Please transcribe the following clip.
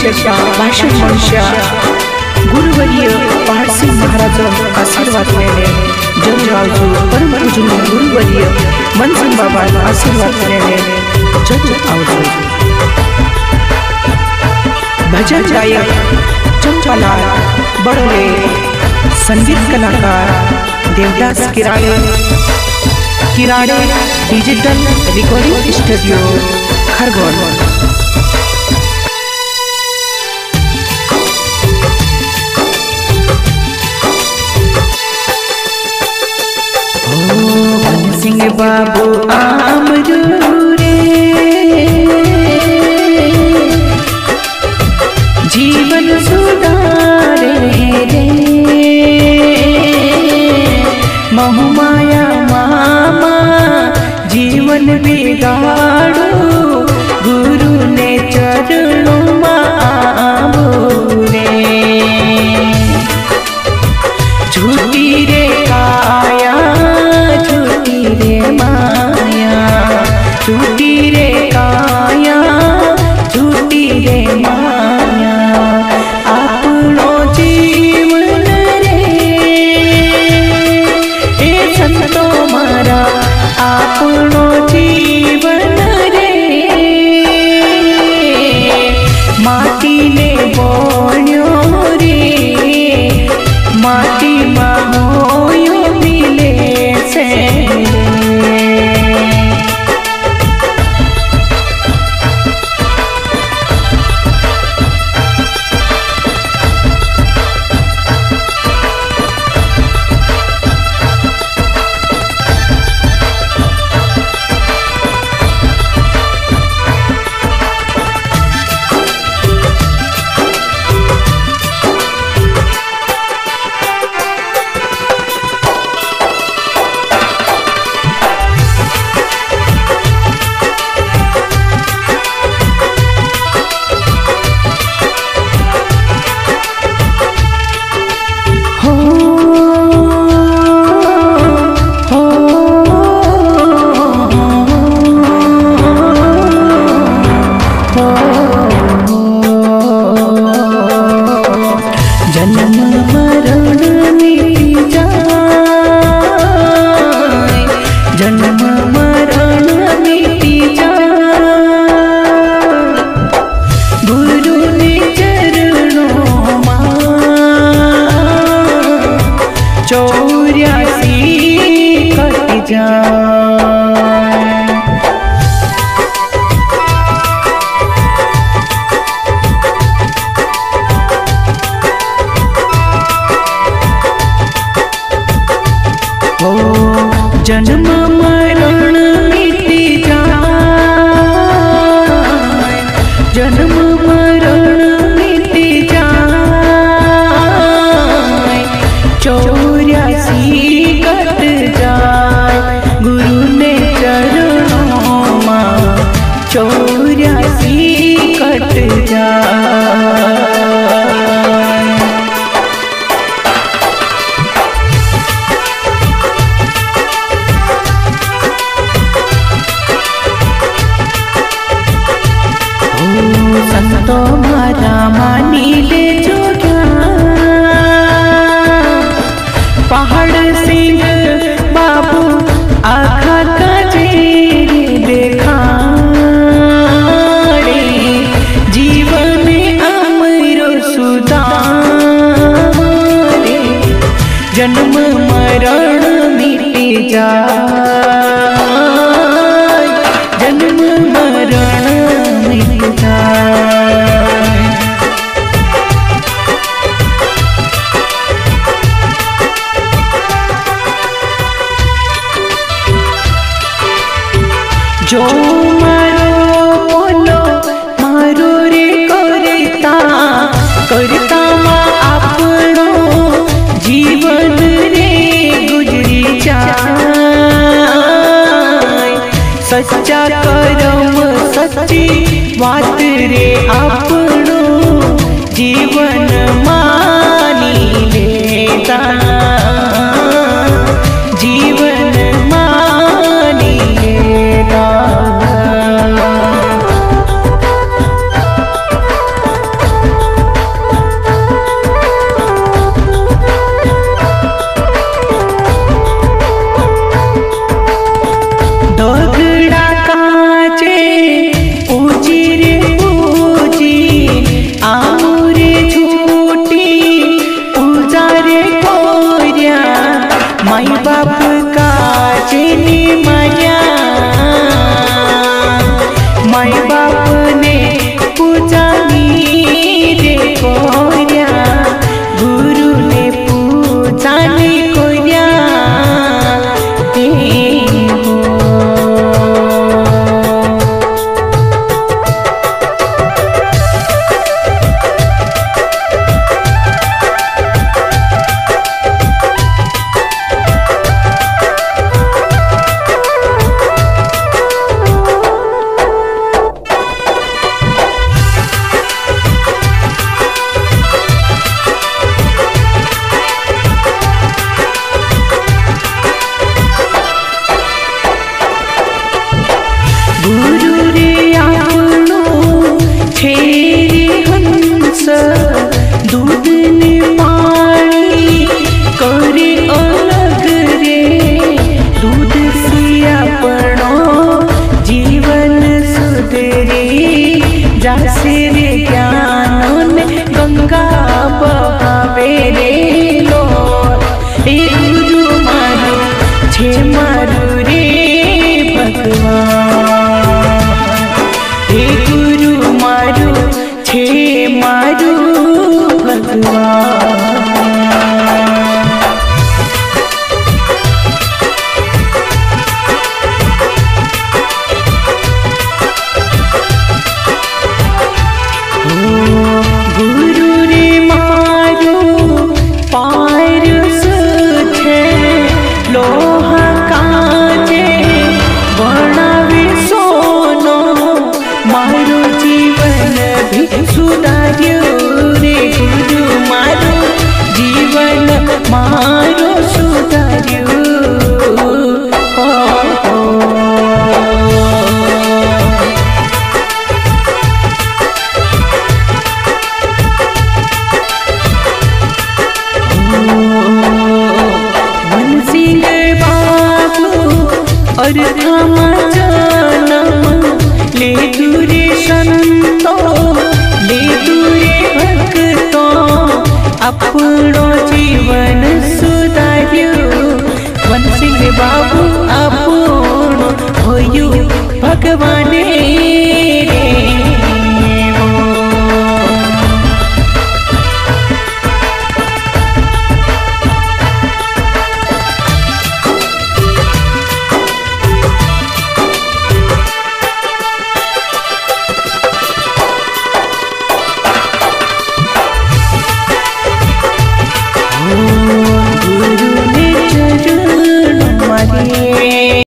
पिक्चरच्या भाषण मनुष्य गुरुवर्य पहाडसिंग महाराज आशीर्वाद मेळ्ळे जगरावजो परमपूज्य गुरुवर्य मनसिंग बाबा आशीर्वाद मेळ्ळे जग आवजो भजन गायक चंपालाल बडोले संगीत कलाकार Devdas Kirade digital recording studio Khargone. सिंह बाबू आमरू रे जीवन सुधारे रे बहुमाया मामा जीवन बिगाड़ो गुरु ने चरणों रे झूठी रे काया झूठी रे माया झूठी रे काया झूठी रे माया आपनो जीवन रे ए संतो मारा आपनो जीवन रे माटी ने बोण्यो रे माटी माहोयो मिले से जन्म मरण मिटी जाए जन्म मरण मिटी जाए 84 कट जाए गुरु ने चरणों मां 84 कट जाए संतो मारा मानी ले जो पहाड़ सिंह बाबू आखा का जेरे देखा रे जीवन अमरो सुधारे जन्म मरण मिटे जाए जन्म मरण मिट जाए जो मारो बोलो मारो रे करता करता मा आपनो जीवन रे गुजरी जाए सच्चा करम सच्ची बात रे आपनो जीवन मानी लेता जीवन मानी लेता बाप का चेनी माया, माई बाप ने पूजा रे कोरिया, गुरु ने पूजा कोरिया गुरु रे आपनो छेरे हंस, दूध ने पानी करे अलग रे, दूध से अपनो जीवन सुधरे, जासे रे ज्ञान गंगा बहावे रे लो। ए गुरु मारो छे मारू रे भगवान, हे गुरु मारू छे मारू भगवान। गुरु रे मारू पार सुझे, लोहा काजे बनावे सोनो, मारो जीवन भी सुधार्यो रे गुरु मारो जीवन मारो सुधार्यो। सिंह बाबू और थामा जनम ले दूरे संतो, ले दूरे भक्तो, अपनो जीवन सुधार्यो। वन सिंह बाबू अपनो होयो भगवान रे।